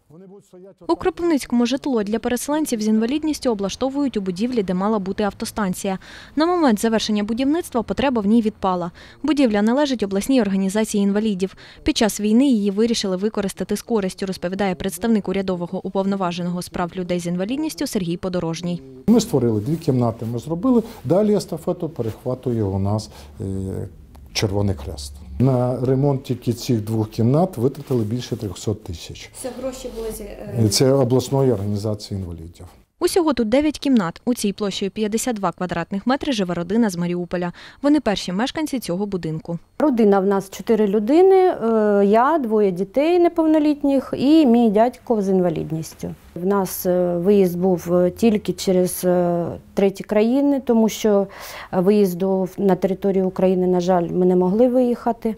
У Кропивницькому житло для переселенців з інвалідністю облаштовують у будівлі, де мала бути автостанція. На момент завершення будівництва потреба в ній відпала. Будівля належить обласній організації інвалідів. Під час війни її вирішили використати з користю, розповідає представник урядового уповноваженого з прав людей з інвалідністю Сергій Подорожній. Ми створили 2 кімнати, ми зробили. Далі естафету перехватує у нас Червоний Хрест. На ремонт тільки цих 2 кімнат витратили більше 300 тисяч. Це гроші були Це обласної організації інвалідів. Усього тут 9 кімнат. У цій площею 52 квадратних метри живе родина з Маріуполя. Вони перші мешканці цього будинку. Родина в нас 4 людини, я, 2 дітей неповнолітніх і мій дядько з інвалідністю. В нас виїзд був тільки через треті країни, тому що виїзду на територію України, на жаль, ми не могли виїхати.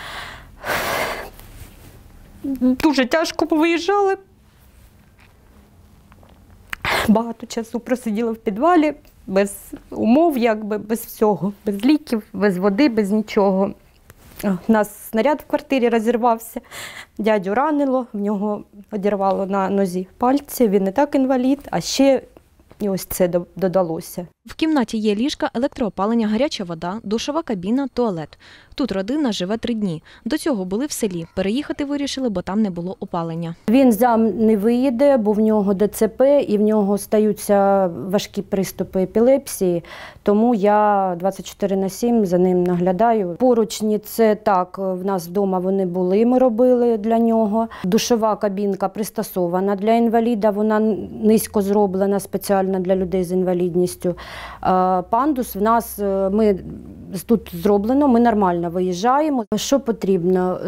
Дуже тяжко виїжджали. Багато часу просиділа в підвалі, без умов, без всього, без ліків, без води, без нічого. У нас снаряд в квартирі розірвався, дядю ранило, в нього одірвало на нозі пальці, він не так інвалід, а ще і ось це додалося. В кімнаті є ліжка, електроопалення, гаряча вода, душова кабіна, туалет. Тут родина живе 3 дні. До цього були в селі. Переїхати вирішили, бо там не було опалення. Він сам не виїде, бо в нього ДЦП і в нього стаються важкі приступи епілепсії. Тому я 24/7 за ним наглядаю. Поручні – це так, в нас вдома вони були, ми робили для нього. Душова кабінка пристосована для інваліда, вона низько зроблена спеціально для людей з інвалідністю. Пандус в нас, ми тут зроблено, ми нормально виїжджаємо. Що потрібно?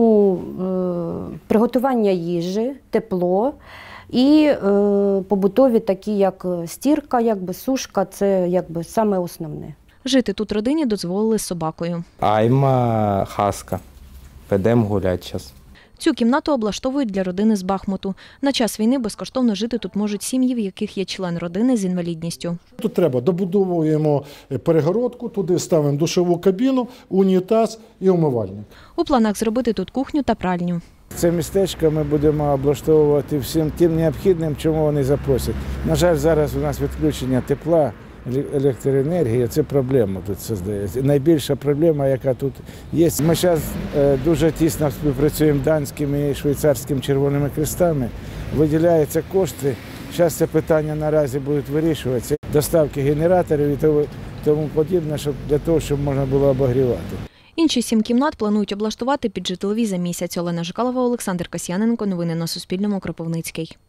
Приготування їжі, тепло і побутові такі, як стірка, сушка, це саме основне. Жити тут родині дозволили з собакою. Айма хаска. Підемо гуляти зараз. Цю кімнату облаштовують для родини з Бахмуту. На час війни безкоштовно жити тут можуть сім'ї, в яких є член родини з інвалідністю. Тут треба, добудовуємо перегородку, туди ставимо душову кабіну, унітаз і умивальник. У планах зробити тут кухню та пральню. Це містечко ми будемо облаштовувати всім тим необхідним, чому вони запросять. На жаль, зараз у нас відключення тепла, електроенергії, це проблема тут здається. Найбільша проблема, яка тут є. Ми зараз дуже тісно співпрацюємо з данськими і швейцарськими Червоними Хрестами. Виділяються кошти. Зараз це питання наразі будуть вирішуватися. Доставки генераторів і тому подібне, для того, щоб можна було обогрівати. Інші 7 кімнат планують облаштувати під житлові за місяць. Олена Жикалова, Олександр Касьяненко. Новини на Суспільному. Кропивницький.